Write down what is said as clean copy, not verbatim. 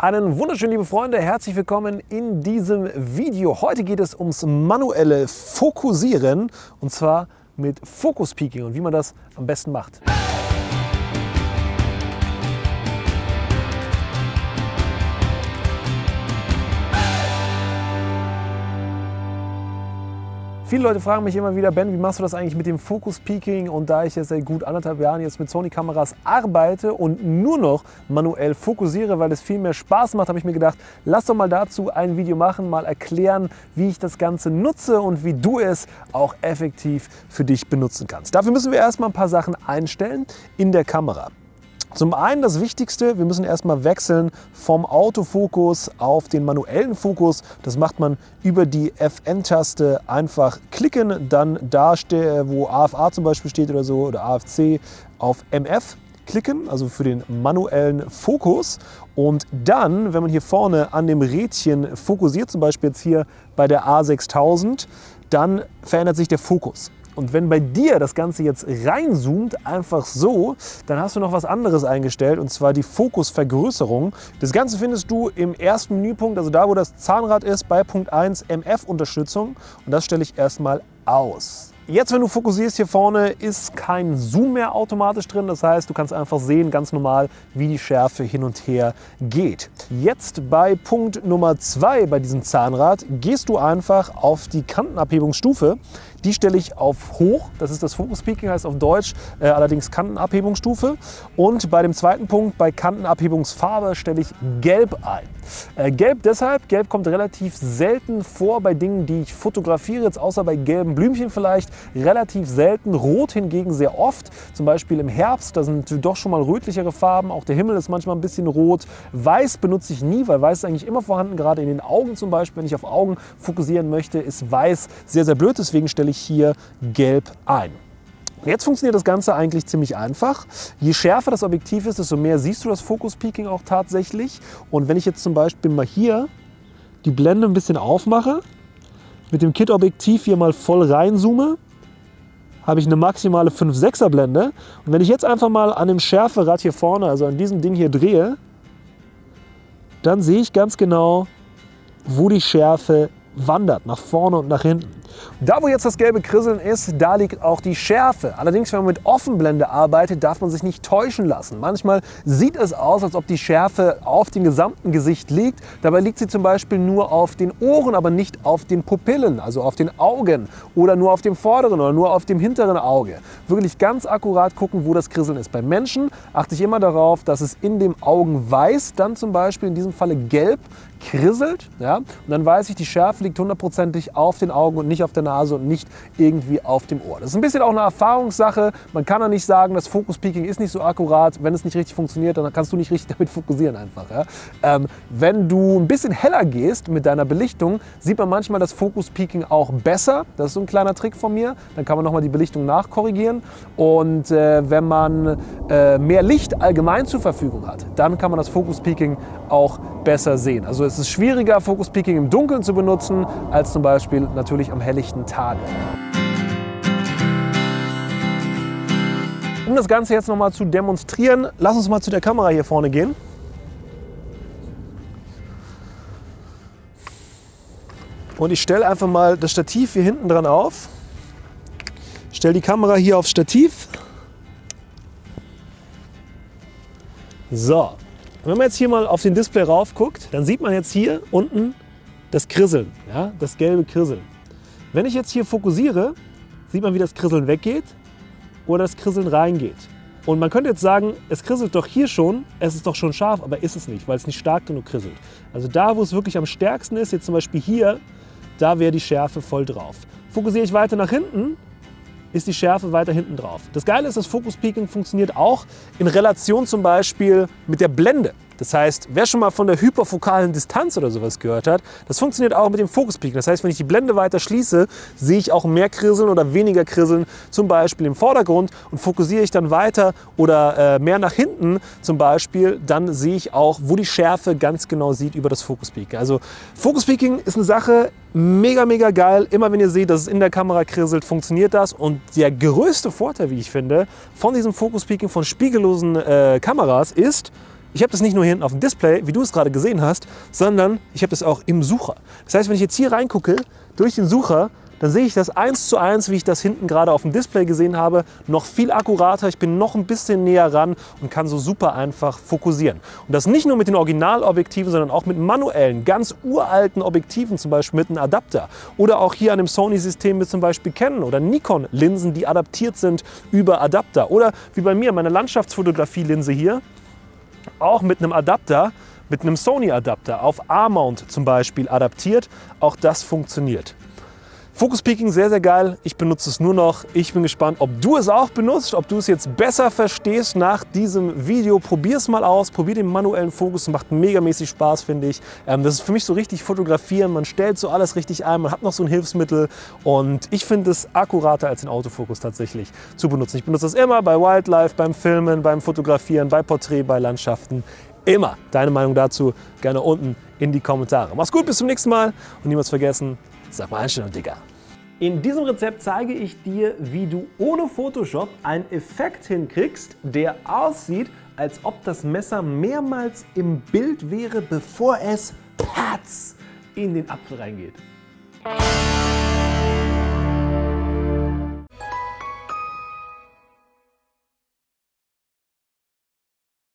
Einen wunderschönen, liebe Freunde, herzlich willkommen in diesem Video. Heute geht es ums manuelle Fokussieren und zwar mit Focus Peaking und wie man das am besten macht. Viele Leute fragen mich immer wieder, Ben, wie machst du das eigentlich mit dem Focus Peaking? Und da ich jetzt seit gut 1,5 Jahren jetzt mit Sony-Kameras arbeite und nur noch manuell fokussiere, weil es viel mehr Spaß macht, habe ich mir gedacht, lass doch mal dazu ein Video machen, mal erklären, wie ich das Ganze nutze und wie du es auch effektiv für dich benutzen kannst. Dafür müssen wir erstmal ein paar Sachen einstellen in der Kamera. Zum einen das Wichtigste, wir müssen erstmal wechseln vom Autofokus auf den manuellen Fokus. Das macht man über die FN-Taste, einfach klicken, dann da, wo AFA zum Beispiel steht oder so, oder AFC, auf MF klicken, also für den manuellen Fokus. Und dann, wenn man hier vorne an dem Rädchen fokussiert, zum Beispiel jetzt hier bei der A6000, dann verändert sich der Fokus. Und wenn bei dir das Ganze jetzt reinzoomt, einfach so, dann hast du noch was anderes eingestellt, und zwar die Fokusvergrößerung. Das Ganze findest du im ersten Menüpunkt, also da, wo das Zahnrad ist, bei Punkt 1 MF-Unterstützung. Und das stelle ich erstmal aus. Jetzt, wenn du fokussierst, hier vorne ist kein Zoom mehr automatisch drin. Das heißt, du kannst einfach sehen, ganz normal, wie die Schärfe hin und her geht. Jetzt bei Punkt Nummer 2 bei diesem Zahnrad gehst du einfach auf die Kantenabhebungsstufe. Die stelle ich auf hoch, das ist das Focus Peaking, heißt auf Deutsch allerdings Kantenabhebungsstufe. Und bei dem zweiten Punkt, bei Kantenabhebungsfarbe, stelle ich gelb ein. Gelb deshalb, gelb kommt relativ selten vor bei Dingen, die ich fotografiere, jetzt außer bei gelben Blümchen vielleicht, relativ selten. Rot hingegen sehr oft, zum Beispiel im Herbst, da sind doch schon mal rötlichere Farben, auch der Himmel ist manchmal ein bisschen rot. Weiß benutze ich nie, weil Weiß ist eigentlich immer vorhanden, gerade in den Augen zum Beispiel, wenn ich auf Augen fokussieren möchte, ist Weiß sehr, sehr blöd, deswegen stelle ich hier gelb ein. Jetzt funktioniert das Ganze eigentlich ziemlich einfach. Je schärfer das Objektiv ist, desto mehr siehst du das Focus Peaking auch tatsächlich. Und wenn ich jetzt zum Beispiel mal hier die Blende ein bisschen aufmache, mit dem Kit-Objektiv hier mal voll reinzoome, habe ich eine maximale 5/6er Blende. Und wenn ich jetzt einfach mal an dem Schärferad hier vorne, also an diesem Ding hier drehe, dann sehe ich ganz genau, wo die Schärfe wandert, nach vorne und nach hinten. Da, wo jetzt das gelbe Krisseln ist, da liegt auch die Schärfe. Allerdings, wenn man mit Offenblende arbeitet, darf man sich nicht täuschen lassen. Manchmal sieht es aus, als ob die Schärfe auf dem gesamten Gesicht liegt. Dabei liegt sie zum Beispiel nur auf den Ohren, aber nicht auf den Pupillen, also auf den Augen oder nur auf dem vorderen oder nur auf dem hinteren Auge. Wirklich ganz akkurat gucken, wo das Krisseln ist. Beim Menschen achte ich immer darauf, dass es in dem Augenweiß dann zum Beispiel in diesem Falle gelb krisselt, ja? Und dann weiß ich, die Schärfe liegt hundertprozentig auf den Augen und nicht auf der Nase und nicht irgendwie auf dem Ohr. Das ist ein bisschen auch eine Erfahrungssache. Man kann ja nicht sagen, das Focus Peaking ist nicht so akkurat. Wenn es nicht richtig funktioniert, dann kannst du nicht richtig damit fokussieren einfach. Ja? Wenn du ein bisschen heller gehst mit deiner Belichtung, sieht man manchmal das Focus Peaking auch besser. Das ist so ein kleiner Trick von mir. Dann kann man nochmal die Belichtung nachkorrigieren. Und wenn man mehr Licht allgemein zur Verfügung hat, dann kann man das Focus Peaking auch besser sehen. Also es ist schwieriger, Focus Peaking im Dunkeln zu benutzen, als zum Beispiel natürlich am helllichten Tage. Um das Ganze jetzt nochmal zu demonstrieren, lass uns mal zu der Kamera hier vorne gehen. Und ich stelle einfach mal das Stativ hier hinten dran auf. Stelle die Kamera hier aufs Stativ. So. Wenn man jetzt hier mal auf den Display rauf guckt, dann sieht man jetzt hier unten das Krisseln, ja, das gelbe Krisseln. Wenn ich jetzt hier fokussiere, sieht man, wie das Krisseln weggeht oder das Krisseln reingeht. Und man könnte jetzt sagen, es krisselt doch hier schon, es ist doch schon scharf, aber ist es nicht, weil es nicht stark genug krisselt. Also da, wo es wirklich am stärksten ist, jetzt zum Beispiel hier, da wäre die Schärfe voll drauf. Fokussiere ich weiter nach hinten, ist die Schärfe weiter hinten drauf. Das Geile ist, das Focus Peaking funktioniert auch in Relation zum Beispiel mit der Blende. Das heißt, wer schon mal von der hyperfokalen Distanz oder sowas gehört hat, das funktioniert auch mit dem Focus Peaking. Das heißt, wenn ich die Blende weiter schließe, sehe ich auch mehr Krisseln oder weniger Krisseln, zum Beispiel im Vordergrund. Und fokussiere ich dann weiter oder mehr nach hinten zum Beispiel, dann sehe ich auch, wo die Schärfe ganz genau sieht über das Focus Peaking. Also Focus Peaking ist eine Sache, mega, mega geil. Immer wenn ihr seht, dass es in der Kamera krisselt, funktioniert das. Und der größte Vorteil, wie ich finde, von diesem Focus Peaking von spiegellosen Kameras ist, ich habe das nicht nur hier hinten auf dem Display, wie du es gerade gesehen hast, sondern ich habe das auch im Sucher. Das heißt, wenn ich jetzt hier reingucke, durch den Sucher, dann sehe ich das 1:1, wie ich das hinten gerade auf dem Display gesehen habe, noch viel akkurater. Ich bin noch ein bisschen näher ran und kann so super einfach fokussieren. Und das nicht nur mit den Originalobjektiven, sondern auch mit manuellen, ganz uralten Objektiven, zum Beispiel mit einem Adapter. Oder auch hier an dem Sony-System mit zum Beispiel Canon oder Nikon-Linsen, die adaptiert sind über Adapter. Oder wie bei mir, meine Landschaftsfotografie-Linse hier, auch mit einem Adapter, mit einem Sony-Adapter auf A-Mount zum Beispiel adaptiert. Auch das funktioniert. Focus Peaking sehr, sehr geil. Ich benutze es nur noch. Ich bin gespannt, ob du es auch benutzt, ob du es jetzt besser verstehst nach diesem Video. Probier es mal aus, probier den manuellen Fokus. Macht megamäßig Spaß, finde ich. Das ist für mich so richtig fotografieren. Man stellt so alles richtig ein, man hat noch so ein Hilfsmittel und ich finde es akkurater als den Autofokus tatsächlich zu benutzen. Ich benutze es immer bei Wildlife, beim Filmen, beim Fotografieren, bei Porträt, bei Landschaften. Immer. Deine Meinung dazu gerne unten in die Kommentare. Mach's gut, bis zum nächsten Mal und niemals vergessen, sag mal Einstellung, Digga. In diesem Rezept zeige ich dir, wie du ohne Photoshop einen Effekt hinkriegst, der aussieht, als ob das Messer mehrmals im Bild wäre, bevor es patz in den Apfel reingeht.